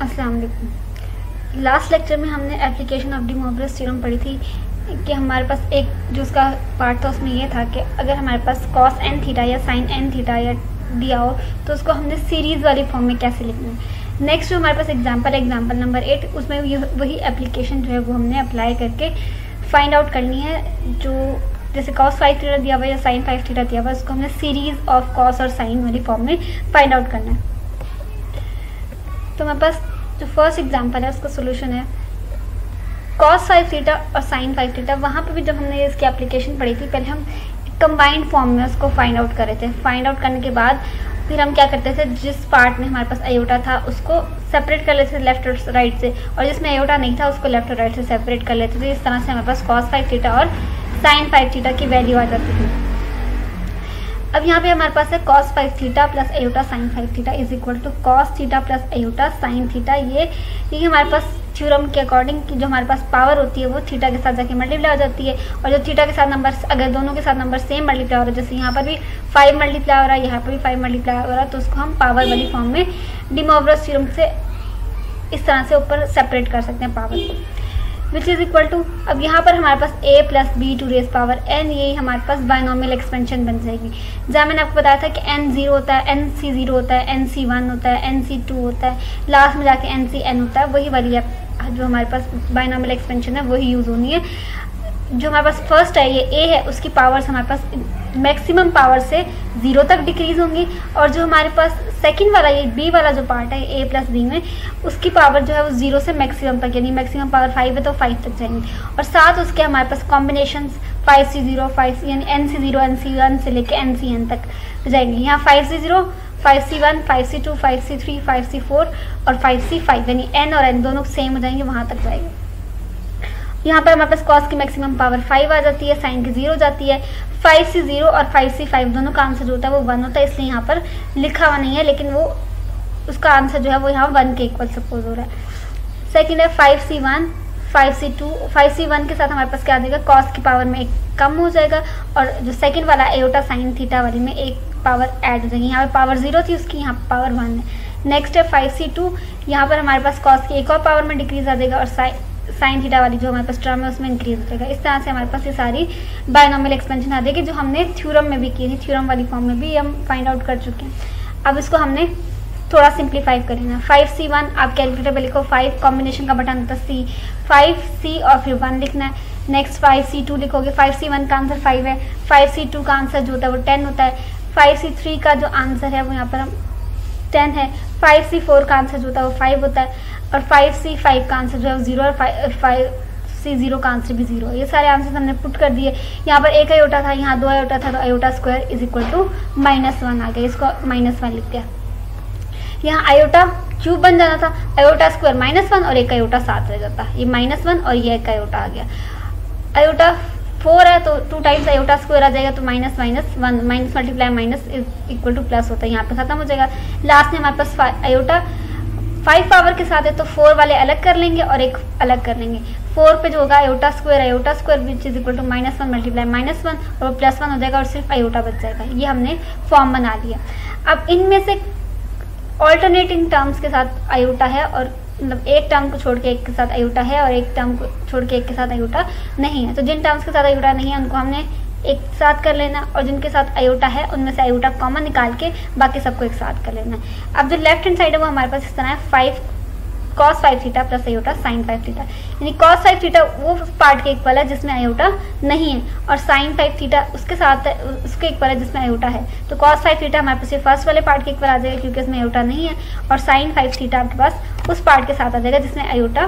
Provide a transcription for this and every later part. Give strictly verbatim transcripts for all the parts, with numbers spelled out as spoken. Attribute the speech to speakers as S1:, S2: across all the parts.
S1: अस्सलाम वालेकुम। Last lecture में हमने एप्लीकेशन ऑफ डी मोवरेज थ्योरम पढ़ी थी कि हमारे पास एक जो उसका पार्ट था उसमें ये था कि अगर हमारे पास कॉस एन थीटा या साइन एन थीटा या दिया हो तो उसको हमने सीरीज़ वाली फॉर्म में कैसे लिखना है। नेक्स्ट जो हमारे पास एग्जांपल है एग्जांपल नंबर एट, उसमें वही एप्लीकेशन जो है वो हमने अप्लाई करके फाइंड आउट करनी है। जो जैसे कॉस फाइव थीटा दिया हुआ या साइन फाइव थीटा दिया हुआ उसको हमने सीरीज़ ऑफ कॉस और साइन वाली फॉर्म में फाइंड आउट करना है। तो हमारे पास जो फर्स्ट एग्जांपल है उसका सोल्यूशन है कॉस फाइव थीटा और साइन फाइव थीटा। वहाँ पे भी जब हमने इसकी एप्लीकेशन पढ़ी थी पहले हम कंबाइंड फॉर्म में उसको फाइंड आउट कर रहे थे। फाइंड आउट करने के बाद फिर हम क्या करते थे, जिस पार्ट में हमारे पास आयोटा था उसको सेपरेट कर लेते थे लेफ्ट और राइट से, और जिसमें आयोटा नहीं था उसको लेफ्ट और राइट से सेपरेट कर लेते थे। इस तरह से हमारे पास कॉस फाइव थीटा और साइन फाइव थीटा की वैल्यू आ जाती थी। अब यहाँ पे हमारे पास है cos five theta plus iota sine five theta is equal to cos theta plus iota sine theta. ये ये हमारे पास थ्योरम के अकॉर्डिंग कि जो हमारे पास पावर होती है वो थीटा के साथ जाके मल्टीप्लाई हो जाती है, और जो थीटा के साथ नंबर अगर दोनों के साथ नंबर सेम मल्टीप्लाई हो रहा है, जैसे यहाँ पर भी फाइव मल्टीप्लाई हो रहा है यहाँ पर भी फाइव मल्टीप्लाई हो रहा है, तो उसको हम पावर वाली फॉर्म में डी मोवरेज थ्योरम से इस तरह से ऊपर सेपरेट कर सकते हैं पावर को, विच इज इक्वल टू। अब यहाँ पर हमारे पास a plus B to raise power n, यही हमारे पास बाइनोमियल एक्सपेंशन बन जाएगी। जहाँ मैंने आपको बताया था कि n जीरो होता है, n c जीरो होता है, n c वन होता है, n c टू होता है, लास्ट में जाके n c n होता है। वही वाली है जो हमारे पास बाइनोमियल एक्सपेंशन है वही यूज़ होनी है। जो हमारे पास फर्स्ट है ये a है, उसकी पावर्स हमारे पास मैक्सिमम पावर से जीरो तक डिक्रीज होंगी, और जो हमारे पास सेकंड वाला ये b वाला जो पार्ट है a प्लस बी में उसकी पावर जो है वो जीरो से मैक्सिमम तक, यानी मैक्सिमम पावर फाइव है तो फाइव तक जाएंगी, और साथ उसके हमारे पास combination five C zero five C यानी N C zero N C one से लेके एन सी एन तक जाएंगी। यहाँ five C zero five C one five C two five C three five C four और फाइव सी फाइव यानी n और n दोनों सेम हो जाएंगे, वहाँ तक जाएंगे। यहाँ पर हमारे पास कॉस की मैक्सिमम पावर फाइव आ जाती है, साइन की जीरो हो जाती है। फाइव सी जीरो और फाइव सी फाइव दोनों का आंसर जो होता है वो वन होता है, इसलिए यहाँ पर लिखा हुआ नहीं है, लेकिन वो उसका आंसर जो है वो यहाँ वन के इक्वल सपोज हो रहा है। सेकेंड है five C one five C two, five C one के साथ हमारे पास क्या आ जाएगा, कॉस की पावर में एक कम हो जाएगा, और जो सेकेंड वाला आयोटा साइन थीटा वाली में एक पावर ऐड हो जाएगी। यहाँ पर पावर जीरो थी उसकी यहाँ पर पावर वन है। नेक्स्ट है फाइव सी टू, यहाँ पर हमारे पास कॉस की एक और पावर में डिक्रीज आ जाएगा, और साइन साइन थीटा वाली जो हमारे पास टर्म है उसमें इंक्रीज हो जाएगा। इस तरह से हमारे पास ये सारी बाइनोमियल एक्सपेंशन आ जाएगी जो हमने थ्योरम में भी की थी, थ्योरम वाली फॉर्म में भी हम फाइंड आउट कर चुके हैं। अब इसको हमने थोड़ा सिंप्लीफाई करना है। फाइव सी वन आप कैलकुलेटर पे लिखो, फाइव कॉम्बिनेशन का बटन होता है सी, फाइव सी और फिर वन लिखना है। नेक्स्ट फाइव सी टू लिखोगे, फाइव सी वन का आंसर फाइव है, फाइव सी टू का आंसर जो होता है वो टेन होता है, फाइव सी थ्री का जो आंसर है वो यहाँ पर हम टेन है, फाइव सी फोर का आंसर जो होता है वो फाइव होता है, और फाइव सी फाइव का आंसर जो है वो जीरो, और फाइव सी जीरो का आंसर भी जीरो। ये सारे आंसर हमने पुट कर दिए। यहाँ पर एक आयोटा था, यहाँ दो आयोटा था, तो iota square is equal to minus one आ गया, इसको माइनस वन लिख दिया। यहाँ आयोटा क्यूब बन जाना था, आयोटा स्क्वायर माइनस वन और एक आयोटा सात रह जाता, ये माइनस वन और ये एक आयोटा आ गया। आयोटा फोर है तो टू टाइम्स आयोटा स्क्वायर आ जाएगा, तो minus minus one minus multiply minus is equal to plus होता है, यहाँ पे खत्म हो जाएगा। लास्ट में हमारे पास आयोटा फाइव पावर के साथ है तो फोर वाले अलग कर लेंगे और एक अलग कर लेंगे। फोर पे जो होगा iota square iota square which is equal to minus one multiply minus one, और वो प्लस वन हो जाएगा और सिर्फ आयोटा बच जाएगा। ये हमने फॉर्म बना लिया। अब इनमें से ऑल्टरनेटिंग टर्म्स के साथ आयोटा है, और मतलब एक टर्म को छोड़ के एक के साथ आयोटा है और एक टर्म को छोड़ के एक के साथ आयोटा नहीं है। तो जिन टर्म्स के साथ आयोटा नहीं है उनको हमने एक साथ कर लेना, और जिनके साथ आयोटा है उनमें से आयोटा कॉमन निकाल के बाकी सबको एक साथ कर लेना। अब जो लेफ्ट हैंड साइड है वो हमारे पास इस तरह है, five cos five theta plus iota sine five theta, यानी कॉस फाइव थीटा वो पार्ट के इक्वल है जिसमें आयोटा नहीं है, और साइन फाइव थीटा उसके साथ है उसके इक्वल है जिसमें आयोटा है। तो कॉस फाइव थीटा हमारे पास ये फर्स्ट वाले पार्ट के इक्वल आ जाएगा क्योंकि इसमें आयोटा नहीं है, और साइन फाइव थीटा आपके पास उस पार्ट के साथ आ जाएगा जिसमें आयोटा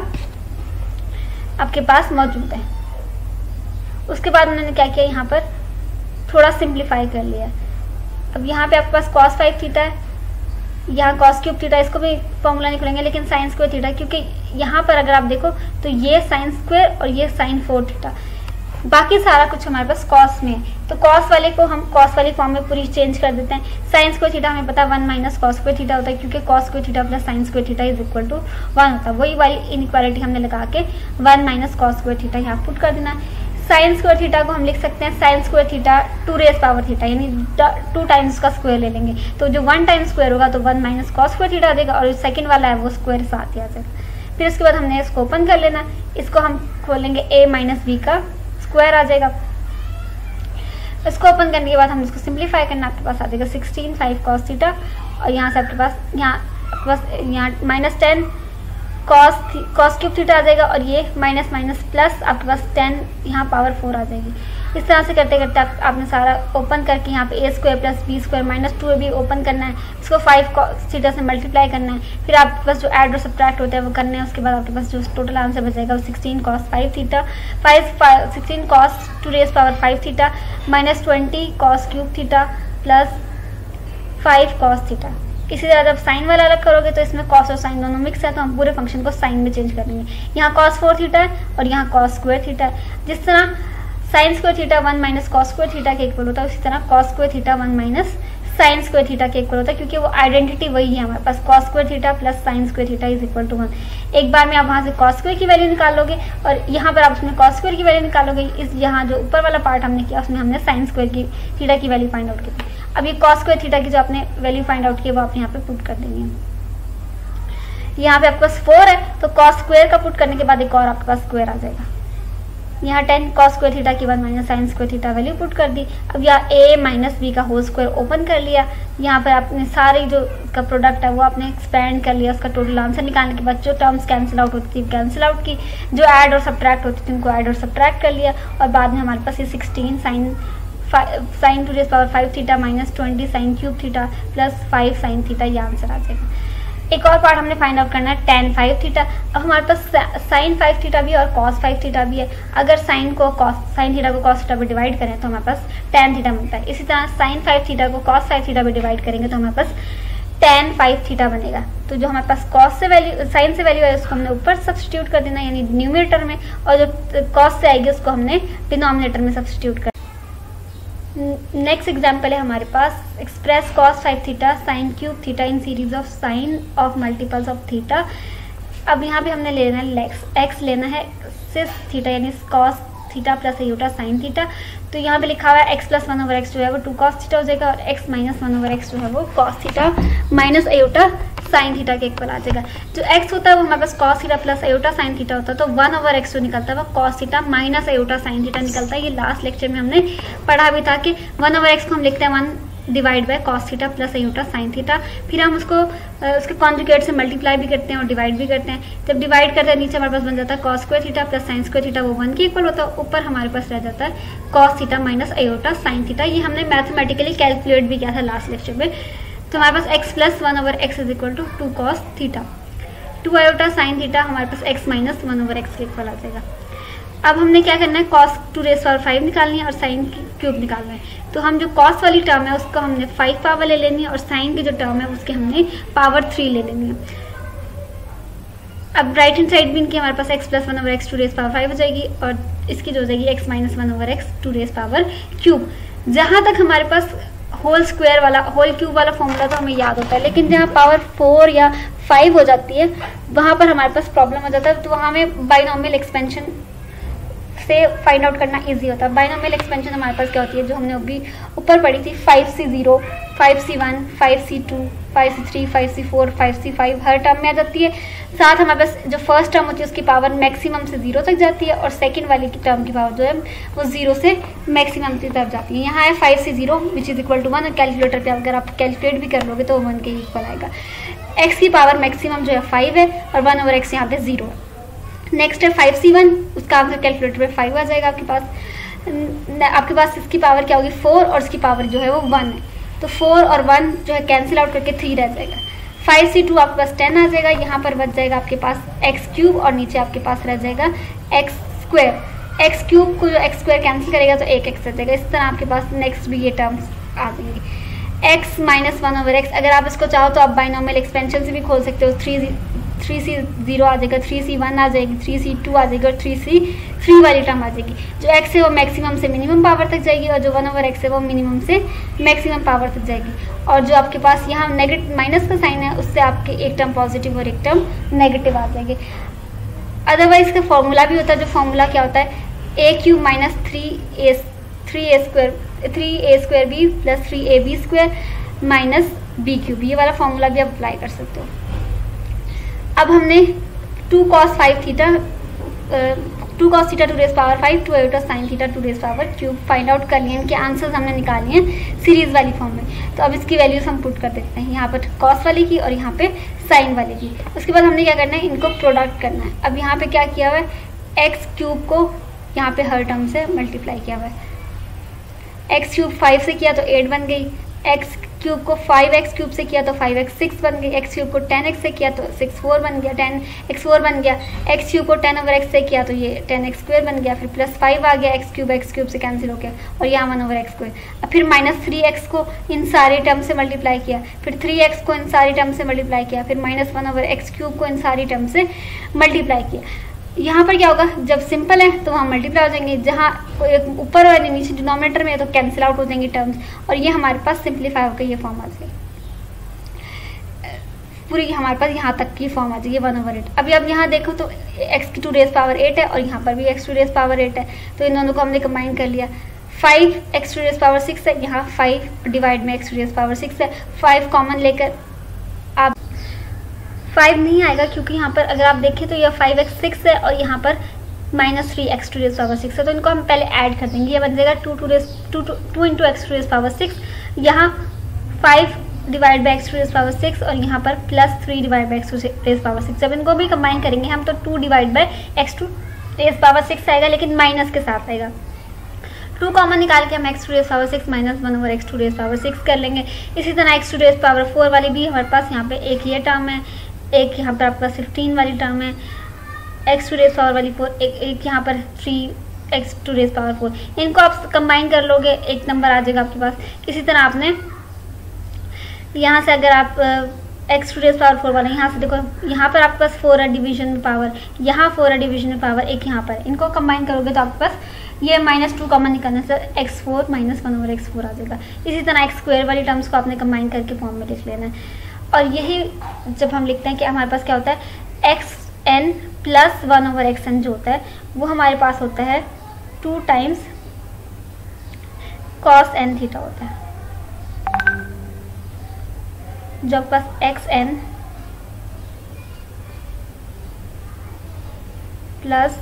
S1: आपके पास मौजूद है। उसके बाद उन्होंने क्या किया, यहाँ पर थोड़ा सिंप्लीफाई कर लिया। अब यहाँ पे आपके पास कॉस फाइव थीटा है, यहाँ कॉस क्यूब थीटा, इसको भी फॉर्मूला निकलेंगे, लेकिन साइन स्क्वायर थीटा, क्योंकि यहाँ पर अगर आप देखो तो ये साइन स्क्वायर और ये साइन फोर थीटा, बाकी सारा कुछ हमारे पास कॉस में है, तो कॉस वाले को हम कॉस वाली फॉर्म में पूरी चेंज कर देते हैं। साइन स्क्वायर थीटा हमें पता है one minus cos square theta होता है, क्योंकि cos square theta plus sine square theta is equal to one होता है। वही वाली इनइक्वालिटी हमने लगा के one minus cos square theta यहाँ पुट कर देना। साइन स्क्वायर थीटा को हम लिख सकते हैं sine square theta to raise power theta, यानी टू टाइम्स का स्क्वायर ले लेंगे तो जो वन टाइम स्क्वायर होगा तो one minus cos square theta आ जाएगा और जो सेकंड वाला है वो स्क्वायर साथ ही आ जाएगा। फिर उसके बाद हमने इसको ओपन कर लेना, इसको हम खोलेंगे ए माइनस बी का स्क्वायर आ जाएगा। इसको ओपन करने के बाद हम इसको सिंप्लीफाई करना, आपके पास आ जाएगा सिक्सटीन फाइव कॉस थीटा और यहाँ से आपके पास यहाँ आपके पास यहाँ minus ten cos cos cube theta आ जाएगा और ये माइनस माइनस प्लस आपके पास टेन यहाँ पावर फोर आ जाएगी। इस तरह से करते करते आप, आपने सारा ओपन करके यहाँ पे a square plus b square minus two भी ओपन करना है, इसको फाइव कॉस थीटा से मल्टीप्लाई करना है, फिर आपके पास जो ऐड और सब्ट्रैक्ट होता है वो करना है। उसके बाद आपके पास जो टोटल आंसर बचेगा वो sixteen cos five theta five sixteen cos to raise power five theta minus twenty cos cube theta plus five cos theta. इसी तरह जब साइन वाला अलग करोगे तो इसमें कॉस और साइन दोनों मिक्स है तो हम पूरे फंक्शन को साइन में चेंज कर लेंगे। यहाँ कॉस फोर थीटा है और यहाँ कॉस स्क्वायर थीटा है। जिस तरह sine square theta one minus cos square theta के इक्वल होता है उसी तरह cos square theta one minus sine square theta के इक्वल होता है, क्योंकि वो आइडेंटिटी वही है हमारे पास, cos square theta plus sine square theta is equal to one. एक बार में आप वहाँ से कॉस स्क्वायर की वैल्यू निकालोगे और यहाँ पर आप उसमें कॉस स्क्वायर की वैल्यू निकालोगे। इस यहाँ जो ऊपर वाला पार्ट हमने किया उसमें हमने साइन स्क्वायर की थीटा की वैल्यू फाइंड आउट की थी। अब ये कॉस स्क्वायर थीटा की जो आपने वैल्यू फाइंड आउट की वो आप यहाँ पे पुट कर देंगे। यहाँ पे आपके पास फोर है तो कॉस स्क्वायर का पुट करने के बाद एक और आपके पास स्क्वायर आ जाएगा। यहाँ टेन कॉस स्क्वायर थीटा की one minus sine square theta value put कर दी। अब यहाँ ए माइनस बी का होल स्क्वायर ओपन कर लिया, यहाँ पर आपने सारे जो का प्रोडक्ट है वो आपने एक्सपेंड कर लिया। उसका टोटल आंसर निकालने के बाद जो टर्म्स कैंसिल आउट होती थी कैंसिल आउट की, जो ऐड और सब्ट्रैक्ट होती थी उनको ऐड और सब्ट्रैक्ट कर लिया और बाद में हमारे पास ये sixteen sine sine to raise power five theta minus twenty sine cube theta plus five sine theta ये आंसर आ जाएगा। एक और पार्ट हमने फाइंड आउट करना है टेन फाइव थीटा। अब हमारे पास साइन फाइव थीटा भी है और कॉस फाइव थीटा भी है। अगर साइन को कॉस साइन थीटा को कॉस थीटा पे डिवाइड करें तो हमारे पास टेन थीटा मिलता है। इसी तरह साइन फाइव थीटा को कॉस फाइव थीटा पे डिवाइड करेंगे तो हमारे पास टेन फाइव थीटा बनेगा। तो जो हमारे पास कॉस से वैल्यू साइन से वैल्यू है उसको हमने ऊपर सब्स्टिट्यूट कर देना यानी न्यूमरेटर में, और जो कॉस से आएगी उसको हमने डिनोमिनेटर में सब्स्टिट्यूट कर। नेक्स्ट एग्जाम्पल है हमारे पास express cos five theta sine cube theta in series of sine of multiples of theta. अब यहाँ पे हमने लेना है एक्स एक्स लेना है सिस थीटा यानी cos theta plus iota sine theta. तो यहाँ पे लिखा हुआ है x plus one over x जो है वो टू कॉस थीटा हो जाएगा और x minus one over x जो है वो cos theta minus iota sine theta के इक्वल आ जाएगा। जो x होता है वो हमारे पास cos theta plus iota sine theta होता है, तो वन ओवर एक्स जो निकलता है वो cos theta minus iota sine theta निकलता है। ये लास्ट लेक्चर में हमने पढ़ा भी था कि वन ओवर एक्स को हम लिखते हैं one divide by cos theta plus iota sine theta, फिर हम उसको उसके कॉन्जुगेट से मल्टीप्लाई भी करते हैं और डिवाइड भी करते हैं। जब डिवाइड करते हैं नीचे हमारे पास बन जाता है cos square theta plus sine square theta वो वन के इक्वल होता है, ऊपर हमारे पास रह जाता है cos theta minus iota sine theta. ये हमने मैथमेटिकली कैलकुलेट भी किया था लास्ट लेक्चर में। तो हमारे पास x plus one over x is equal to two cos theta, two iota sine theta हमारे पास x minus one over x के इक्वल आ जाएगा। अब हमने क्या करना है cos to raise power five निकालनी है और साइन क्यूब निकालना है। तो हम जो कॉस वाली टर्म है उसको हमने फाइव पावर ले लेनी है और साइन की जो टर्म है उसके हमने पावर थ्री ले लेनी है। अब राइट हैंड साइड भी इनकी हमारे पास x plus one over x to raise power five हो जाएगी और इसकी जो हो जाएगी x minus one over x to raise power cube. जहाँ तक हमारे पास होल स्क्वायर वाला होल क्यूब वाला फॉर्मूला तो हमें याद होता है, लेकिन जहाँ पावर फोर या फाइव हो जाती है वहाँ पर हमारे पास प्रॉब्लम हो जाता है। तो वहाँ हमें बाइनोमियल एक्सपेंशन से फाइंड आउट करना इजी होता है। बाइनोमियल एक्सपेंशन हमारे पास क्या होती है जो हमने अभी ऊपर पढ़ी थी, five C zero five C one five C two five C three five C four five C five हर टर्म में आ जाती है। साथ हमारे पास जो फर्स्ट टर्म होती है उसकी पावर मैक्सिमम से जीरो तक जाती है और सेकंड वाली की टर्म की पावर जो है वो जीरो से मैक्सिमम की तरफ जाती है। यहाँ है फाइव से zero which is equal to one और कैलकुलेटर पे अगर आप कैलकुलेट भी कर लोगे तो वन के इक्वल आएगा। एक्स की पावर मैक्सिमम जो है फाइव है और वन ओवर एक्स यहाँ पे जीरो है। नेक्स्ट है फाइव सी वन, उसका आंसर कैलकुलेटर पे फाइव आ जाएगा आपके पास। आपके पास इसकी पावर क्या होगी फोर और इसकी पावर जो है वो वन है, तो फोर और वन जो है कैंसिल आउट करके थ्री रह जाएगा। फाइव सी टू आपके पास टेन आ जाएगा, यहाँ पर बच जाएगा आपके पास एक्स क्यूब और नीचे आपके पास रह जाएगा एक्स स्क्वायर। एक्स क्यूब को जो एक्स स्क्वायर कैंसिल करेगा तो एक एक्स रह जाएगा। इस तरह आपके पास नेक्स्ट भी ये टर्म्स आ जाएंगे। X minus one over x, अगर आप इसको चाहो तो आप बाइनोमियल एक्सपेंशन से भी खोल सकते हो। थ्री थ्री सी जीरो आ जाएगा, थ्री सी वन आ जाएगी, थ्री सी टू आ जाएगी और थ्री सी थ्री वाली टर्म आ जाएगी। जो एक्स है वो मैक्सिमम से मिनिमम पावर तक जाएगी और जो वन ओवर एक्स है वो मिनिमम से मैक्सिमम पावर तक जाएगी। और जो आपके पास यहाँ नेगेटिव माइनस का साइन है उससे आपके एक टर्म पॉजिटिव और एक टर्म नेगेटिव आ जाएगी। अदरवाइज का फॉर्मूला भी होता है, जो फॉर्मूला क्या होता है a cube minus three a three a square three a square b plus three a b square minus b cube, ये वाला फॉर्मूला भी आप अप्लाई कर सकते हो। अब हमने two cos five theta two cos theta to raise power five two iota sine theta to raise power cube find out कर लिए, इनके आंसर्स हमने निकाले हैं सीरीज वाली फॉर्म में। तो अब इसकी वैल्यूज हम पुट कर देते हैं, यहाँ पर कॉस वाली की और यहाँ पे साइन वाली की। उसके बाद हमने क्या करना है, इनको प्रोडक्ट करना है। अब यहाँ पे क्या किया हुआ है, एक्स क्यूब को यहाँ पे हर टर्म से मल्टीप्लाई किया हुआ है। एक्स क्यूब फाइव से किया तो एट बन गई, एक्स क्यूब को फाइव एक्स क्यूब से किया तो फाइव एक्स सिक्स बन गई, एक्स क्यूब को टेन एक्स से किया तो सिक्स फोर बन गया, टेन एक्स फोर बन गया, एक्स क्यूब को टेन ओवर एक्स से किया तो ये टेन एक्स स्क्वायर बन गया, फिर प्लस फाइव आ गया, एक्स क्यूब एक्स क्यूब से कैंसिल हो गया और यहाँ वन ओवर एक्स स्क्वायर। अब फिर माइनस थ्री एक्स को इन सारे टर्म से मल्टीप्लाई किया, फिर थ्री एक्स को इन सारी टर्म से मल्टीप्लाई किया, फिर minus one over x cube को इन सारी टर्म से मल्टीप्लाई किया। यहाँ पर क्या होगा, जब सिंपल है तो वहाँ मल्टीप्लाई हो जाएंगे, जहाँ ऊपर और नीचे डिनोमिनेटर में है तो कैंसिल आउट हो जाएंगे टर्म्स और ये हमारे पास सिंप्लीफाई होकर ये फॉर्म आ जाएगी, पूरी हमारे पास यहाँ तक की फॉर्म आ जाएगी वन ओवर एट। अभी अब यहाँ देखो तो एक्स की टू रेस पावर एट है और यहाँ पर भी x to raise power eight है, तो इन दोनों को हमने कंबाइन कर लिया। Five x to raise power six है, यहाँ फाइव डिवाइड में x to raise power six है, फाइव कॉमन लेकर आप फाइव नहीं आएगा क्योंकि यहाँ पर अगर आप देखें तो यह फाइव एक्स सिक्स है और यहाँ पर minus three x to raise power six है, तो इनको हम पहले ऐड कर देंगे। ये बन जाएगा two to raise two two into x to raise power six, यहाँ five divide by x to raise power six और यहाँ पर plus three divide by x to raise power six. जब इनको भी कंबाइन करेंगे हम तो two divide by x to raise power six आएगा, लेकिन माइनस के साथ आएगा। टू कॉमन निकाल के हम x to raise power six minus one over x to raise power six कर लेंगे। इसी तरह x to raise power four वाली भी हमारे पास यहाँ पे एक ये टर्म है, एक यहाँ पर आपके पास फिफ्टीन वाली टर्म है, एक्स टू रेस पावर वाली फोर, एक एक यहाँ पर three x to raise power four. इनको आप कंबाइन कर लोगे एक नंबर आ जाएगा आपके पास। इसी तरह आपने यहाँ से अगर आप x to raise power four वाले यहाँ से देखो, यहाँ पर आपके पास फोर है डिवीजन में पावर, यहाँ फोर है डिवीजन में पावर, एक यहाँ पर, इनको कंबाइन करोगे तो आपके पास ये माइनस टू कॉमन निकालने से x four minus one over x four आ जाएगा। इसी तरह एक्स स्क्वायर वाली टर्म्स को आपने कंबाइन करके फॉर्म में लिख लेना है। और यही जब हम लिखते हैं कि हमारे पास क्या होता है, x n plus one over x n जो होता है वो हमारे पास होता है two times cos n theta होता है। जो आपके पास x n plus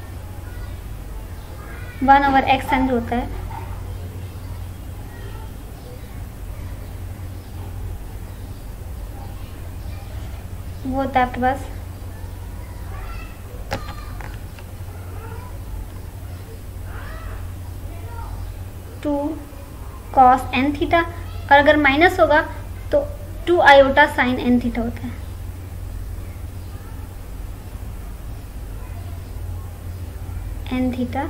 S1: one over x n जो होता है वो होता है आपके पास टू कॉस एन थीटा, और अगर माइनस होगा तो two iota sine n theta होता है। N theta.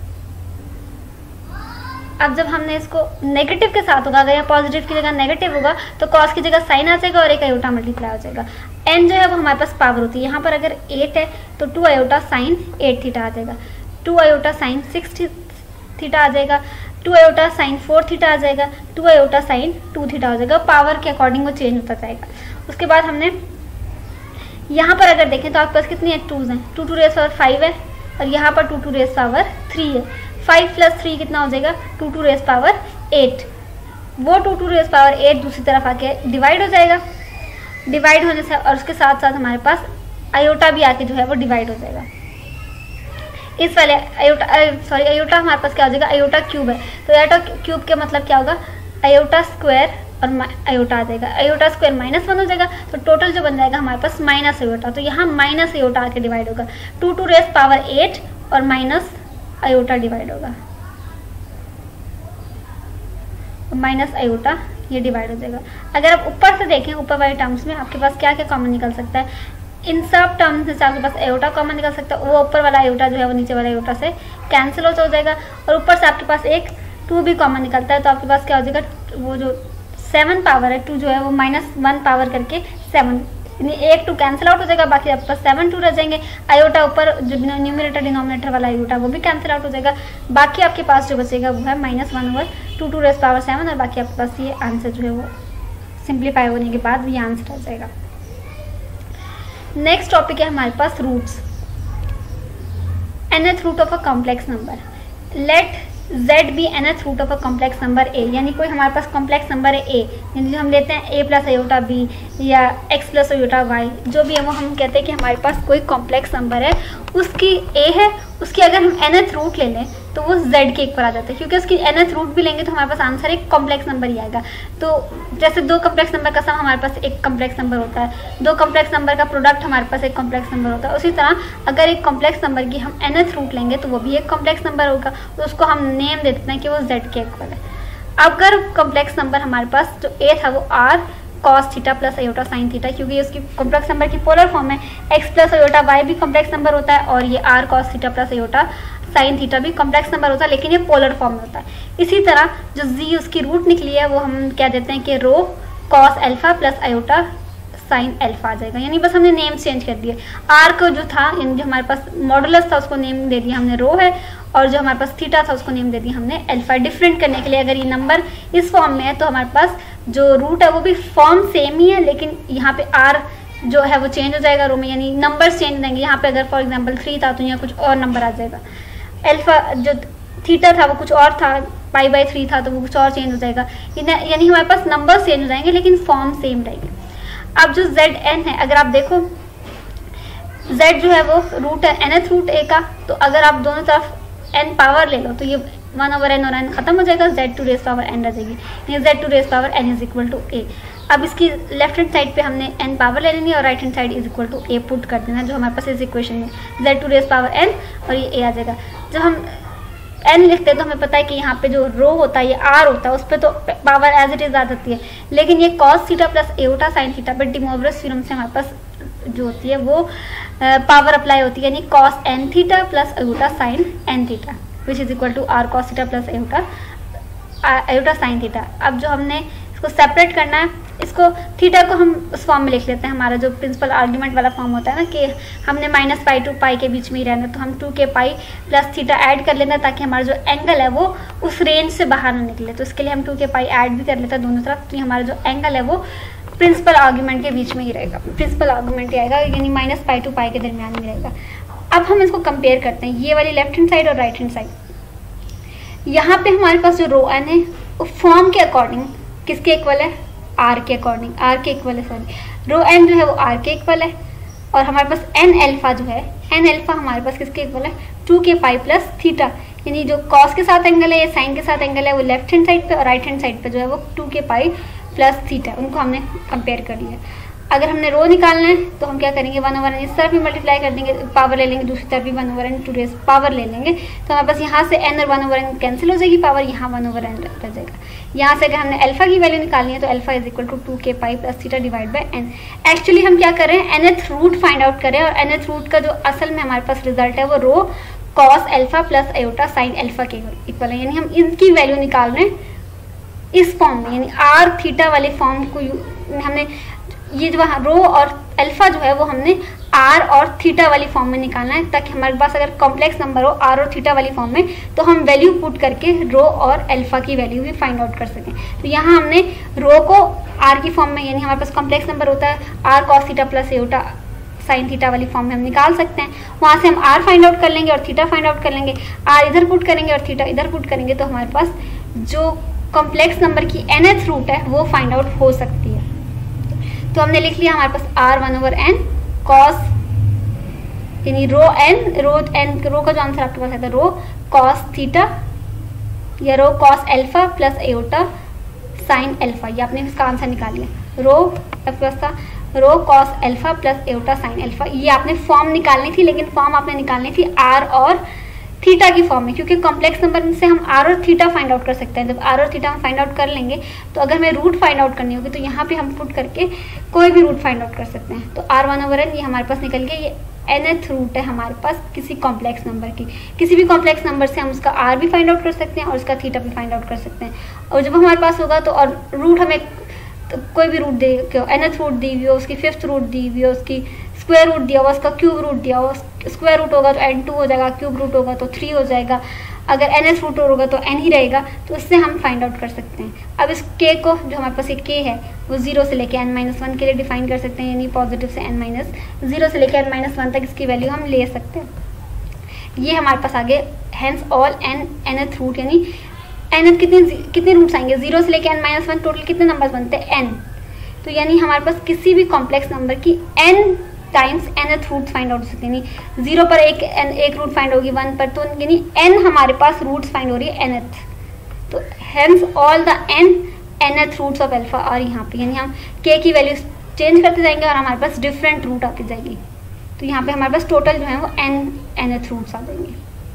S1: अब जब हमने इसको नेगेटिव के साथ होगा, अगर यहाँ पॉजिटिव की जगह नेगेटिव होगा तो कॉस की जगह साइन आ जाएगा और एक आयोटा मल्टीप्लाई हो जाएगा। एन जो है वो हमारे पास पावर होती है, यहाँ पर अगर एट है तो two iota sine eight theta आ जाएगा, two iota sine six theta आ जाएगा, two iota sine four theta आ जाएगा, two iota sine two theta हो जाएगा। पावर के अकॉर्डिंग वो चेंज होता जाएगा। उसके बाद हमने यहाँ पर अगर देखें तो आपके पास कितनी है, टूज हैं, two to raise power five है और यहाँ पर two to raise power three है। फाइव प्लस थ्री कितना हो जाएगा, two to raise power eight. वो two to raise power eight दूसरी तरफ आके डिवाइड हो जाएगा। डिवाइड होने से और उसके साथ साथ हमारे पास आयोटा भी आके जो है वो डिवाइड हो जाएगा। इस वाले आयोटा सॉरी आयोटा हमारे पास क्या हो जाएगा, आयोटा क्यूब है, तो आयोटा क्यूब के मतलब क्या होगा, आयोटा स्क्वायर और आयोटा आ जाएगा। आयोटा स्क्वायर माइनस वन हो जाएगा, तो टोटल जो बन जाएगा हमारे पास माइनस आयोटा, तो यहाँ माइनस आयोटा आके डिवाइड होगा। Two to raise power eight और माइनस आयोटा डिवाइड होगा, माइनस आयोटा ये डिवाइड हो जाएगा। अगर आप ऊपर से देखें, ऊपर वाले टर्म्स में आपके पास क्या क्या कॉमन निकल सकता है, इन सब टर्म्स से आपके पास आयोटा कॉमन निकल सकता है। वो ऊपर वाला आयोटा जो है वो नीचे वाला आयोटा से कैंसिल हो जाएगा, और ऊपर से आपके पास एक टू भी कॉमन निकलता है, तो आपके पास क्या हो जाएगा, वो जो सेवन पावर है, टू जो है वो माइनस वन पावर करके सेवन, एक टू कैंसिल आउट हो जाएगा, बाकी आपके पास सेवन टू रह जाएंगे। आयोटा ऊपर जो न्यूमरेटर डिनोमिनेटर वाला आयोटा वो भी कैंसिल आउट हो जाएगा। बाकी आपके पास जो बचेगा वो है minus one over two to raise power seven, और बाकी आपके पास ये आंसर जो है वो सिंप्लीफाई होने के बाद ये आंसर आ जाएगा। नेक्स्ट टॉपिक है हमारे पास roots. nth root of a complex number, let z be nth root of a complex number a, यानी कोई हमारे पास कॉम्प्लेक्स नंबर है a, यानी जो हम लेते हैं a प्लस अयोटा b या x प्लस अयोटा y, जो भी है वो हम कहते हैं कि हमारे पास कोई कॉम्प्लेक्स नंबर है, उसकी a है, उसकी अगर हम nth रूट ले लें तो वो z के ऊपर आ जाता है, क्योंकि उसकी nth रूट भी लेंगे तो हमारे पास आंसर एक कॉम्प्लेक्स नंबर ही आएगा। तो जैसे दो कॉम्प्लेक्स नंबर का सम हमारे पास एक कॉम्प्लेक्स नंबर होता है, दो कॉम्प्लेक्स नंबर का प्रोडक्ट हमारे पास एक कॉम्प्लेक्स नंबर होता है, उसी तरह अगर एक कॉम्प्लेक्स नंबर की हम nth रूट लेंगे तो वो भी एक कॉम्प्लेक्स नंबर होगा, तो उसको हम नेम दे देते हैं कि वो z के इक्वल है। अगर कॉम्प्लेक्स नंबर हमारे पास जो a था वो r cos theta plus iota sine theta, क्योंकि उसकी कॉम्प्लेक्स नंबर की पोलर फॉर्म है, x प्लस अयोटा y भी कॉम्प्लेक्स नंबर होता है और ये r cos theta plus iota sine theta भी कॉम्प्लेक्स नंबर होता है, लेकिन ये पोलर फॉर्म में होता है। इसी तरह जो z उसकी रूट निकली है वो हम क्या देते हैं कि rho cos alpha plus iota sine alpha आ जाएगा, यानी बस हमने नेम चेंज कर दिए। आर को जो था यानी जो हमारे पास मॉडुलस था उसको नेम दे दिया हमने रो है, और जो हमारे पास थीटा था उसको नेम दे दिया हमने अल्फा। डिफरेंट करने के लिए अगर ये नंबर इस फॉर्म में है तो हमारे पास जो रूट है वो भी फॉर्म सेम ही है, लेकिन यहाँ पे आर जो है वो चेंज हो जाएगा रो में, यानी नंबर चेंज देंगे। यहाँ पे अगर फॉर एग्जाम्पल थ्री था तो यहाँ कुछ और नंबर आ जाएगा। अल्फा जो थीटा था वो कुछ और था, पाई बाई थ्री था तो वो कुछ और चेंज हो जाएगा, यानी हमारे पास नंबर चेंज हो जाएंगे लेकिन फॉर्म सेम रहेगी। अब जो जेड एन है, अगर आप देखो z जो है वो रूट है nth रूट a का, तो अगर आप दोनों तरफ n पावर ले लो तो ये वन ओवर n और n खत्म हो जाएगा, z to raise power n रह जाएगी, ये z to raise power n is equal to a। अब इसकी लेफ्ट हैंड साइड पे हमने n पावर ले लेनी है और right hand side is equal to a put कर देना, जो हमारे पास इस इक्वेशन में z to raise power n और ये a आ जाएगा। जब हम n लिखते हैं तो हमें पता है कि यहाँ पे जो रो होता है ये r होता है, उस पर तो पावर एज इट इज आ जाती है, लेकिन ये cos theta plus iota sine theta पे डी मोवरेज थ्योरम से हमारे पास जो होती है वो पावर अप्लाई होती है, यानी cos n theta plus iota sine n theta which is equal to r cos theta plus iota iota sine theta. अब जो हमने इसको सेपरेट करना है, इसको थीटा को हम उस फॉर्म में लिख लेते हैं, हमारा जो प्रिंसिपल आर्ग्यूमेंट वाला फॉर्म होता है ना कि हमने माइनस पाई टू पाई के बीच में ही रहना, तो हम to k pi plus theta add कर लेना ताकि हमारा जो एंगल है वो उस रेंज से बाहर ना निकले। तो इसके लिए हम टू के पाई ऐड भी कर लेते हैं दोनों तरफ, तो हमारा जो एंगल है वो प्रिंसिपल आर्ग्यूमेंट के बीच में ही रहेगा, प्रिंसिपल आर्ग्यूमेंट ही आएगा, यानी माइनस पाई टू पाई के दरमियान में रहेगा। अब हम इसको कंपेयर करते हैं, ये वाली लेफ्ट हैंड साइड और राइट हैंड साइड। यहाँ पे हमारे पास जो रो एन है वो फॉर्म के अकॉर्डिंग किसके इक्वल है, आर के अकॉर्डिंग, आर के इक्वल है, सॉरी रो एन जो है वो आर के इक्वल है, और हमारे पास एन अल्फा जो है, एन अल्फा हमारे पास किसके इक्वल है, to k pi plus theta, यानी जो कॉस के साथ एंगल है या साइन के साथ एंगल है वो लेफ्ट हैंड साइड पे और राइट हैंड साइड पे जो है वो to k pi plus theta, उनको हमने कंपेयर कर लिया। अगर हमने रो निकालना है तो हम क्या करेंगे, वन ओवर एन इस तरफ भी मल्टीप्लाई कर देंगे, पावर ले लेंगे, दूसरी तरफ भी one over n to raise power ले लेंगे, तो हमारे पास यहाँ से एन और वन ओवर एन कैंसिल हो जाएगी, पावर यहाँ वन ओवर एन रह जाएगा। यहाँ से अगर हमने अल्फा की वैल्यू निकालनी है तो alpha is equal to two k pi plus theta divide by n. Actually हम क्या करें, nth रूट फाइंड आउट करें, और nth रूट का जो असल में हमारे पास रिजल्ट है वो rho cos alpha plus iota sine alpha के इक्वल है, यानी हम इनकी वैल्यू निकाल रहे हैं इस फॉर्म में, यानी आर थीटा वाले फॉर्म को हमने ये जो रो और अल्फा जो है वो हमने आर और थीटा वाली फॉर्म में निकालना है, ताकि हमारे पास अगर कॉम्प्लेक्स नंबर हो आर और थीटा वाली फॉर्म में तो हम वैल्यू पुट करके रो और अल्फा की वैल्यू भी फाइंड आउट कर सकें। तो यहाँ हमने रो को आर की फॉर्म में, यानी हमारे पास कॉम्प्लेक्स नंबर होता है r cos theta plus iota sine theta वाली फॉर्म में हम निकाल सकते हैं, वहाँ से हम आर फाइंड आउट कर लेंगे और थीटा फाइंड आउट कर लेंगे, आर इधर पुट करेंगे और थीटा इधर पुट करेंगे, तो हमारे पास जो कॉम्प्लेक्स नंबर की nth रूट है वो फाइंड आउट हो सकती है। तो हमने लिख लिया हमारे पास r one over n cos, यानी रो एन, रो एन रो का जो आंसर आपके पास है रो कॉस थीटा या rho cos alpha plus iota sine alpha, ये आपने इसका आंसर निकाल लिया। रो आपके पास था rho cos alpha plus iota sine alpha, ये आपने फॉर्म निकालनी थी, लेकिन फॉर्म आपने निकालनी थी आर और थीटा की फॉर्म में, क्योंकि कॉम्प्लेक्स नंबर से हम आर और थीटा फाइंड आउट कर सकते हैं। जब आर और थीटा हम फाइंड आउट कर लेंगे तो अगर हमें रूट फाइंड आउट करनी होगी तो यहाँ पे हम पुट करके कोई भी रूट फाइंड आउट कर सकते हैं। तो आर वन ओवर एन ये हमारे पास निकल गया, ये nth रूट है हमारे पास किसी कॉम्प्लेक्स नंबर की, किसी भी कॉम्प्लेक्स नंबर से हम उसका आर भी फाइंड आउट कर सकते हैं और उसका थीटा भी फाइंड आउट कर सकते हैं। और जब हमारे पास होगा तो और रूट हमें तो कोई भी रूट दे क्यों, nth रूट दी हुई हो, उसकी फिफ्थ रूट दी हुई हो, उसकी स्क्वायर रूट दिया हुआ, उसका क्यूब रूट दिया हुआ, स्क्वायर रूट होगा तो एन टू हो जाएगा, क्यूब रूट होगा तो थ्री हो जाएगा, अगर nth रूट होगा तो n ही रहेगा, तो इससे हम फाइंड आउट कर सकते हैं। अब इस k को, जो हमारे पास ये k है वो जीरो से लेके n माइनस वन के लिए डिफाइन कर सकते हैं, यानी पॉजिटिव से n माइनस जीरो से लेके n माइनस वन तक इसकी वैल्यू हम ले सकते हैं। ये हमारे पास आ गए hence all n nth root, यानी एनथ कितने कितने रूट्स आएंगे, जीरो से लेके एन माइनस वन, टोटल कितने नंबर्स बनते हैं एन। तो यानी हमारे पास किसी भी कॉम्प्लेक्स नंबर की n times nth roots find out हो सकते हैं, यानी जीरो पर एक एन एक रूट फाइंड होगी, वन पर, तो यानी एन हमारे पास रूट्स फाइंड हो रही है एनथ। तो hence all the n nth roots of alpha और यहाँ पे यानी हम के की वैल्यू चेंज करते जाएंगे और हमारे पास डिफरेंट रूट आती जाएगी। तो यहाँ पे हमारे पास टोटल जो है वो एन एनथ रूट्स आ जाएंगे।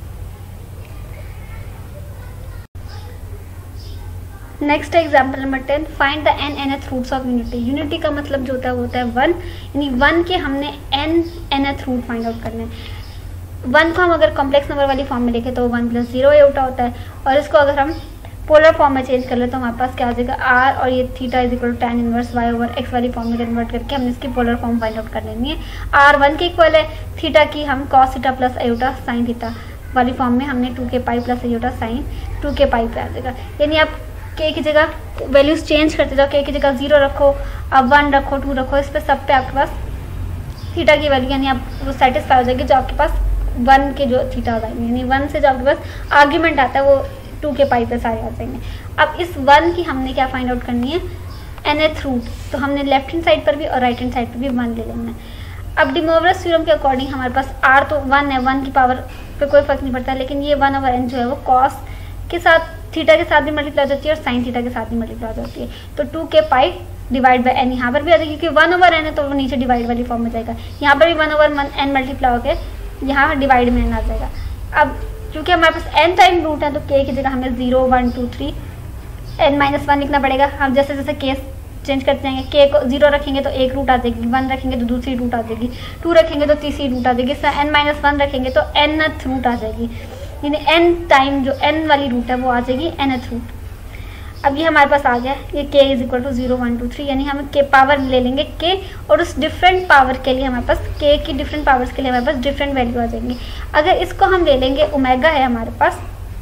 S1: Next example number ten, find the n nth roots of unity. Unity का मतलब जो होता है वो होता है वन, यानी वन के हमने n nth root find out करने हैं। वन को हम अगर कॉम्प्लेक्स नंबर वाली फॉर्म में लिखें तो वन प्लस जीरो एटा होता है, और इसको अगर हम पोलर फॉर्म में चेंज कर ले तो हमारे पास क्या आ जाएगा आर, और ये theta is equal to tan inverse y over x वाली फॉर्म में कन्वर्ट करके हमने इसकी पोलर फॉर्म फाइंड आउट कर लेनी है। आर वन के इक्वल है, थीटा की हम cos theta plus iota sine theta वाली फॉर्म में हमने two k pi plus iota sine two k pi पे आ जाएगा। यानी आप के की जगह वैल्यूज चेंज करते जाओ, के की जगह जीरो रखो, अब वन रखो, टू रखो, इस पे सब पे आपके पास थीटा की वैल्यू यानी आप वो सेटिस्फाई हो जाएगी जो आपके पास वन के जो थीटा आ जाएंगे, यानी वन से जो आपके पास आर्ग्यूमेंट आता है वो टू के पाई पे सारे आ जाएंगे। अब इस वन की हमने क्या फाइंड आउट करनी है एनथ रूट, तो हमने लेफ्ट हैंड साइड पर भी और राइट हैंड साइड पर भी वन ले लेना है। अब डिमोवरस थ्योरम के अकॉर्डिंग हमारे पास आर तो वन है, वन की पावर पे कोई फर्क नहीं पड़ता, लेकिन ये वन ओवर एन जो है वो कॉस के साथ थीटा के साथ भी मल्टीप्लाई हो जाती है और साइन थीटा के साथ भी मल्टीप्लाई हो जाती है। तो to k pi divide by N यहाँ पर भी आ जाएगी, क्योंकि वन ओवर एन है तो वो नीचे डिवाइड वाली फॉर्म में जाएगा, यहाँ पर भी वन ओवर एन मल्टीप्लाई होकर यहाँ डिवाइड में एन आ जाएगा। अब क्योंकि हमारे पास एन टाइम रूट है तो के की जगह हमें zero one two three n minus one लिखना पड़ेगा। हम जैसे जैसे केस चेंज करते जाएंगे, के को जीरो रखेंगे तो एक रूट आ जाएगी, वन रखेंगे तो दूसरी रूट आ जाएगी, टू रखेंगे तो तीसरी रूट आ जाएगी, एन माइनस वन रखेंगे तो एनथ रूट आ जाएगी, यानी एन टाइम जो एन वाली रूट है वो आ जाएगी एनथ रूट। अब ये हमारे पास आ गया, ये k is equal to zero one two three, यानी हम के पावर ले लेंगे के, और उस डिफरेंट पावर के लिए हमारे पास के की डिफरेंट पावर्स के लिए हमारे पास डिफरेंट वैल्यू आ जाएंगी। अगर इसको हम ले लेंगे ओमेगा है हमारे पास,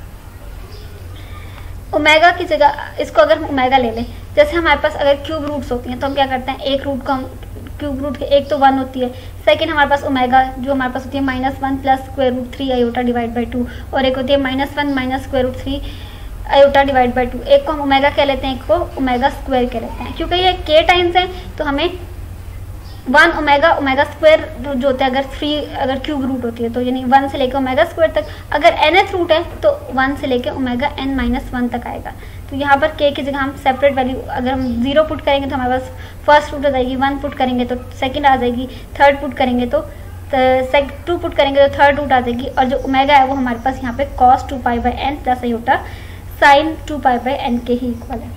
S1: ओमेगा की जगह इसको अगर हम ओमेगा ले लें, जैसे हमारे पास अगर क्यूब रूट्स होती हैं तो हम क्या करते हैं एक रूट को हम क्यूब रूट के एक तो वन होती है, सेकेंड हमारे पास ओमेगा जो हमारे पास होती है minus one plus square root three iota divide by two, और एक होती है minus one minus square root three iota divide by two. एक को हम ओमेगा कह लेते हैं, एक को ओमेगा स्क्वायर कह लेते हैं। क्योंकि ये के टाइम्स है तो हमें वन ओमेगा ओमेगा स्क्वायर जो होता है, अगर थ्री अगर क्यूब रूट होती है तो यानी वन से लेकर ओमेगा स्क्वायर तक, अगर एनथ रूट है तो वन से लेकर ओमेगा एन माइनस वन तक आएगा। तो यहाँ पर के की जगह हम सेपरेट वैल्यू अगर हम जीरो पुट करेंगे तो हमारे पास फर्स्ट रूट आ जाएगी, वन पुट करेंगे तो सेकंड आ जाएगी, थर्ड पुट करेंगे तो टू पुट करेंगे तो थर्ड रूट आ जाएगी, और जो ओमेगा है वो हमारे पास यहाँ पे cos two pi by n plus iota sine two pi by n के ही इक्वल है।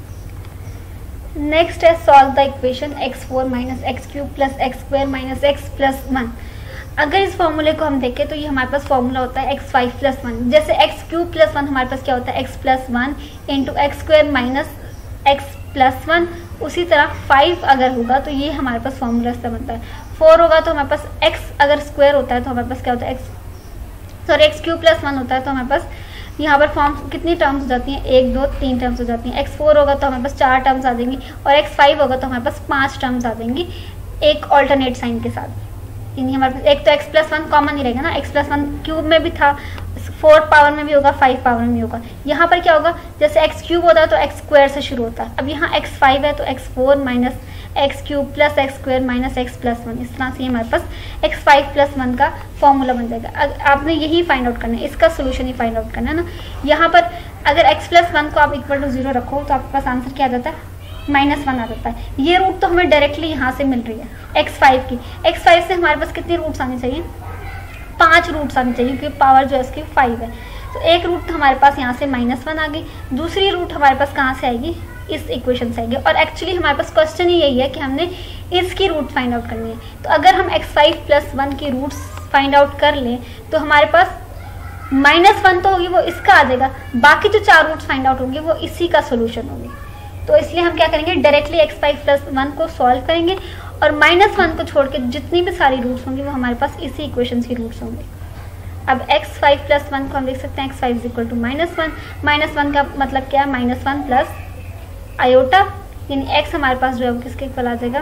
S1: नेक्स्ट है solve the equation x four minus x cube plus x square minus x plus one. अगर इस फॉर्मूले को हम देखें तो ये हमारे पास फॉर्मूला होता है एक्स फाइव प्लस वन, जैसे एक्स क्यूब प्लस वन हमारे पास क्या होता है x plus one into x square minus x plus one, उसी तरह फाइव अगर होगा तो ये हमारे पास फॉर्मूला इसका बनता है। फोर होगा तो हमारे पास एक्स अगर स्क्वायर होता है तो हमारे पास क्या होता है x sorry x cube plus one होता है तो हमारे पास यहाँ पर फॉर्म कितनी टर्म्स हो जाती हैं, एक दो तीन टर्म्स हो जाती हैं। एक्स फोर होगा तो हमारे पास चार टर्म्स आ जाएंगी, और एक्स फाइव होगा तो हमारे पास पाँच टर्म्स आ जाएंगी एक ऑल्टरनेट साइन के साथ। यानी हमारे पास एक तो एक्स प्लस वन कॉमन ही रहेगा ना, एक्स प्लस वन क्यूब में भी था, फोर पावर में भी होगा, फाइव पावर में भी होगा। यहाँ पर क्या होगा, जैसे एक्स क्यूब होता है तो एक्स स्क्वायर से शुरू होता है, अब यहाँ एक्स फाइव है तो x four minus x cube plus x square minus x plus one, इस तरह से हमारे पास एक्स फाइव प्लस वन का फॉर्मूला बन जाएगा। आपने यही फाइंड आउट करना है, इसका सोल्यूशन ही फाइंड आउट करना है ना। यहाँ पर अगर एक्स प्लस वन को आप इक्वल टू जीरो रखो तो आपके पास आंसर क्या आ जाता है माइनस वन आ जाता है। ये रूट तो हमें डायरेक्टली यहाँ से मिल रही है एक्स फाइव की, एक्स फाइव से हमारे पास कितने रूट्स आने चाहिए, पाँच रूट्स आने चाहिए क्योंकि पावर जो है इसकी फाइव है। तो एक रूट हमारे पास यहाँ से माइनस वन आ गई, दूसरी रूट हमारे पास कहाँ से आएगी, इस इक्वेशन से आएगी। और एक्चुअली हमारे पास क्वेश्चन ही यही है कि हमने इसकी रूट फाइंड आउट करनी है। तो अगर हम एक्स फाइव प्लस वन की रूट्स फाइंड आउट कर लें तो हमारे पास माइनस वन तो होगी वो इसका आ जाएगा, बाकी जो चार रूट्स फाइंड आउट होंगे वो इसी का सोल्यूशन होगी। तो इसलिए हम क्या करेंगे, directly x five plus one को सॉल्व करेंगे और माइनस वन को छोड़ के जितनी भी सारी रूट्स होंगी वो हमारे पास इसी इक्वेशन की रूट्स होंगे। अब एक्स फाइव प्लस वन को हम लिख सकते हैं x five equal to minus one, minus one का मतलब क्या है माइनस वन प्लस आयोटा, यानी एक्स हमारे पास जो है वो किसके इक्वल आ जाएगा,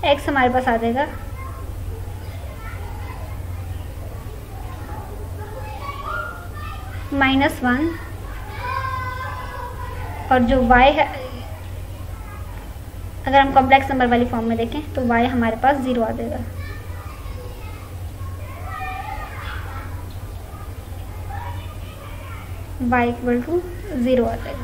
S1: एक्स हमारे पास आ जाएगा माइनस वन, और जो y है अगर हम कॉम्प्लेक्स नंबर वाली फॉर्म में देखें तो y हमारे पास ज़ीरो आ जाएगा। y इक्वल टू ज़ीरो आ जाएगा।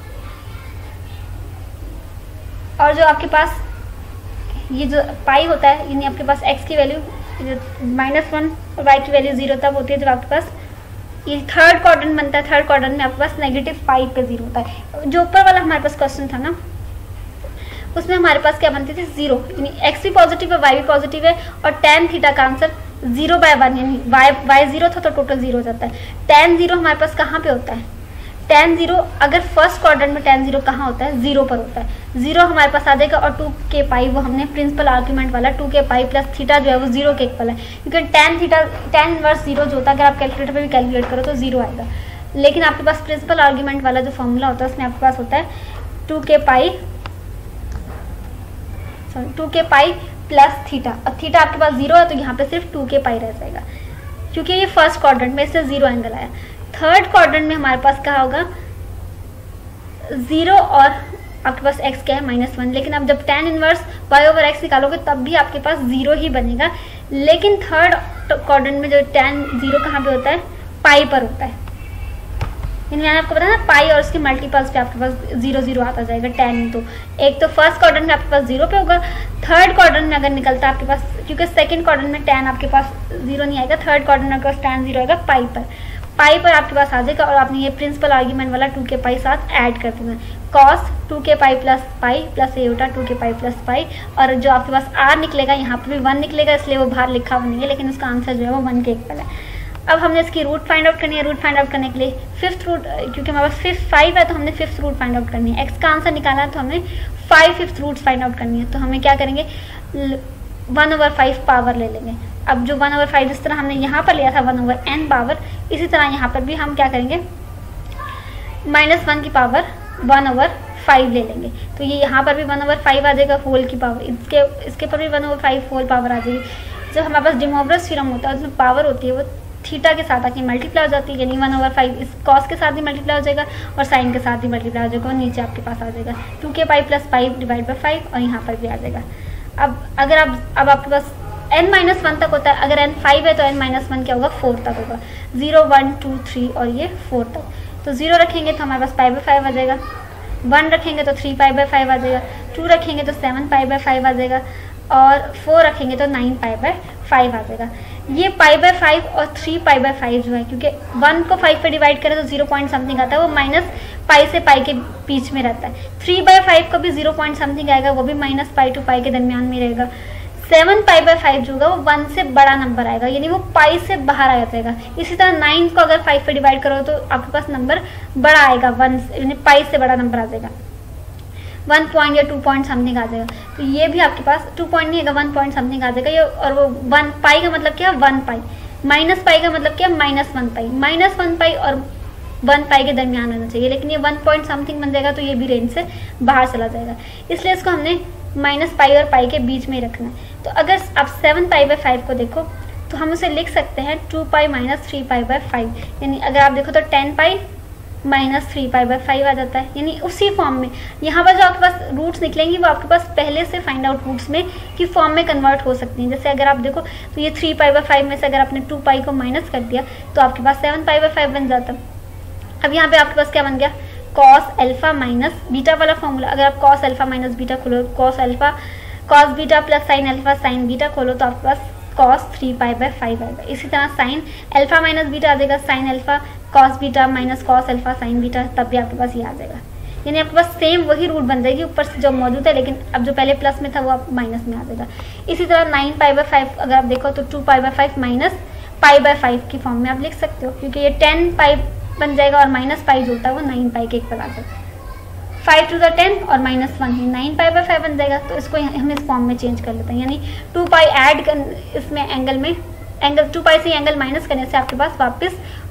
S1: और जो आपके पास ये जो पाई होता है, यानी आपके पास x की वैल्यू माइनस वन और y की वैल्यू ज़ीरो तब होती है जब आपके पास ये थर्ड क्वाड्रेंट बनता है। थर्ड क्वाड्रेंट में आपके पास नेगेटिव फाइव पे जीरो होता है। जो ऊपर वाला हमारे पास क्वेश्चन था ना, उसमें हमारे पास क्या बनती थी, जीरो, यानी एक्स भी पॉजिटिव है वाई भी पॉजिटिव है, और टेन थीटा का आंसर जीरो बाय वन, यानी वाई वाई जीरो था तो टोटल जीरो हो जाता है। टेन जीरो हमारे पास कहाँ पे होता है, टेन जीरो अगर फर्स्ट क्वाड्रेंट में टेन जीरो कहाँ होता है, जीरो पर होता है। जीरो हमारे पास आ जाएगा, और टू के पाई वो हमने प्रिंसिपल आर्ग्यूमेंट वाला to k pi plus theta जो है वो जीरो के इक्वल है, क्योंकि tan theta tan inverse zero जो होता है अगर आप कैलकुलेटर पे भी कैलकुलेट करो तो जीरो आएगा। लेकिन आपके पास प्रिंसिपल आर्ग्यूमेंट वाला जो फॉर्मूला होता है उसमें आपके पास होता है to k pi sorry two k pi plus theta, और थीटा आपके पास जीरो है तो यहाँ पे सिर्फ टू के पाई रह जाएगा, क्योंकि ये फर्स्ट क्वाड्रेंट में इससे जीरो एंगल आया। थर्ड क्वाड्रेंट में हमारे पास क्या होगा, जीरो और आपके पास x क्या है माइनस वन, लेकिन अब जब tan inverse y over x निकालोगे तब भी आपके पास जीरो ही बनेगा। लेकिन थर्ड क्वाड्रेंट में जो टेन जीरो कहाँ पे होता है, पाई पर होता है, यानी मैंने आपको बताया ना पाई और उसके मल्टीपल्स पे आपके पास जीरो जीरो आता जाएगा टेन। तो एक तो फर्स्ट क्वाड्रेंट में आपके पास जीरो पे होगा, थर्ड क्वाड्रेंट में अगर निकलता है आपके पास, क्योंकि सेकंड क्वाड्रेंट में टेन आपके पास जीरो नहीं आएगा, थर्ड क्वाड्रेंट में आपके पास टेन जीरो आएगा पाई पर, पाई पर आपके पास आ जाएगा। और आपने ये प्रिंसिपल आर्ग्यूमेंट वाला टू के पाई साथ ऐड कर देना, cos two k pi plus pi plus iota two k pi plus पाई, और जो आपके पास आर निकलेगा यहाँ पर भी वन निकलेगा, इसलिए वो बाहर लिखा हुआ नहीं है, लेकिन उसका आंसर जो है वो वन के इक्वल है। अब हमने इसकी रूट फाइंड आउट करनी है। रूट फाइंड आउट करने के लिए फिफ्थ रूट, क्योंकि हमारे पास फिफ्थ फाइव है तो हमने फिफ्थ रूट फाइंड आउट करनी है। एक्स का आंसर निकालना है तो हमें five fifth root find out करनी है। तो हमें क्या करेंगे, वन ओवर फाइव पावर ले लेंगे। अब जो वन ओवर फाइव जिस तरह हमने यहाँ पर लिया था वन ओवर एन पावर, इसी तरह यहाँ पर भी हम क्या करेंगे, माइनस वन की पावर वन ओवर फाइव ले लेंगे। तो ये यहाँ पर भी वन ओवर फाइव आ जाएगा होल की पावर, इसके इसके पर भी one over five whole power आ जाएगी। जब हमारे पास डे मोब्रेस थ्योरम होता है उसमें पावर होती है वो थीटा के साथ आके मल्टीप्लाई हो जाती है, यानी वन ओवर फाइव इस कॉस के साथ भी मल्टीप्लाई हो जाएगा और साइन के साथ भी मल्टीप्लाई हो जाएगा, और नीचे आपके पास आ जाएगा two k pi plus five divide by five, और यहाँ पर भी आ जाएगा। अब अगर आप अब आपके पास n माइनस वन तक होता है, अगर n फाइव है तो n माइनस वन क्या होगा, फोर तक होगा, जीरो वन टू थ्री और ये फोर तक। तो जीरो रखेंगे तो हमारे पास पाई बाई फाइव आ जाएगा, वन रखेंगे तो थ्री पाई बाई फाइव आ जाएगा, टू रखेंगे तो सेवन पाई बाई फाइव आ जाएगा, और फोर रखेंगे तो नाइन पाई बाई फाइव आ जाएगा। ये पाई बाई फाइव और थ्री पाई बाई फाइव जो है, क्योंकि वन को फाइव पे डिवाइड करें तो जीरो पॉइंट समथिंग आता है, वो माइनस पाई से पाई के बीच में रहता है। थ्री बाई फाइव को भी जीरो पॉइंट समथिंग आएगा, वो भी माइनस पाई टू पाई के दरमियान में रहेगा। सेवन पाई बाई फाइव जो होगा वो वन से बड़ा नंबर आएगा, यानी वो पाई से बाहर आ जाएगा। इसी तरह नाइन को अगर फाइव पे डिवाइड करो तो आपके पास नंबर बड़ा आएगा, वन यानी पाई से बड़ा नंबर आ जाएगा, वन पॉइंट या टू पॉइंट समथिंग आ जाएगा। तो ये भी आपके पास टू पॉइंट नहीं आएगा, वन पॉइंट समथिंग आ जाएगा ये। और वो वन पाई का मतलब क्या है, वन पाई, माइनस पाई का मतलब क्या है, minus one pi, minus one pi और वन पाई के दरमियान होना चाहिए, लेकिन ये वन पॉइंट समथिंग बन जाएगा तो ये भी रेंज से बाहर चला जाएगा, इसलिए इसको हमने माइनस पाई और पाई के बीच में ही रखना है। तो अगर आप सेवन पाई बाई फाइव को देखो तो हम उसे लिख सकते हैं two pi minus three pi by five, यानी अगर आप देखो तो ten pi minus three pi by five आ जाता है, यानी उसी फॉर्म में। यहाँ पर जो आपके पास रूट्स निकलेंगी वो आपके पास पहले से फाइंड आउट रूट्स में की फॉर्म में कन्वर्ट हो सकती हैं। जैसे अगर आप देखो तो ये थ्री पाई बाई फाइव में से अगर आपने टू पाई को माइनस कर दिया तो आपके पास सेवन पाई बाई फाइव बन जाता। अब यहाँ पे आपके पास क्या बन गया, कॉस एल्फा माइनस बीटा वाला फॉर्मूला। अगर आप कॉस एल्फा माइनस बीटा खोलो, cos alpha cos beta plus sine alpha sine beta खोलो तो आपके पास cos three pi by five आएगा। इसी तरह साइन एल्फा माइनस बीटा आ जाएगा, sine alpha cos beta minus cos alpha sine beta, तब भी आपके पास ये आ जाएगा। यानी आपके पास सेम वही रूट बन जाएगी ऊपर से जो मौजूद है, लेकिन अब जो पहले प्लस में था वो अब माइनस में आ जाएगा। इसी तरह नाइन पाई बाई फाइव अगर आप देखो तो two pi by five minus pi by five की फॉर्म में आप लिख सकते हो, क्योंकि ये टेन पाई बन जाएगा और माइनस पाई जो होता है वो नाइन पाई के इक्वल आ जाएगा। फाइव टू द टेन और माइनस वन ही नाइन पाई बाई फाइव बन जाएगा। तो इसको हम इस फॉर्म में चेंज कर लेते हैं, यानी टू पाई ऐड कर इसमें एंगल में एंगल टू पाई से एंगल माइनस करने से आपके पास वापस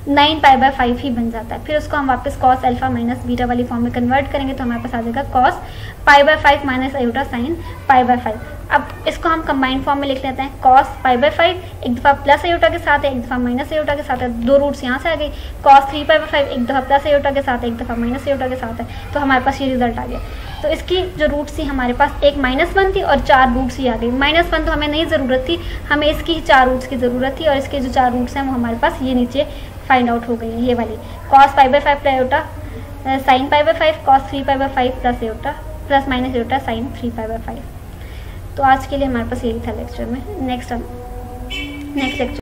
S1: नाइन पाई बाय फाइव ही बन जाता है। फिर उसको हम वापस कॉस अल्फा माइनस बीटा वाली फॉर्म में कन्वर्ट करेंगे तो हमारे पास आ जाएगा cos pi by five minus iota sine pi by five. अब इसको हम कंबाइंड फॉर्म में लिख लेते हैं, कॉस पाई बाय फाइव एक दफ़ा प्लस आयोटा के साथ है, एक दफ़ा माइनस आयोटा के साथ है, दो रूट्स यहाँ से आ गई। Cos three pi by five एक दफ़ा प्लस आयोटा के साथ है, एक दफ़ा माइनस आयोटा के साथ है, तो हमारे पास ये रिजल्ट आ गया। तो इसकी जो रूट्स थी हमारे पास एक माइनस वन थी और चार रूट्स ही आ गई। माइनस वन तो हमें नहीं ज़रूरत थी, हमें इसकी चार रूट्स की ज़रूरत थी और इसके जो चार रूट्स हैं वो हमारे पास ये नीचे फाइंड आउट हो गई है, ये वाली cos pi by five plus iota sine pi by five, cos three pi by five plus iota plus minus iota sine three pi by five. तो आज के लिए हमारे पास यही था लेक्चर में। Next next lecture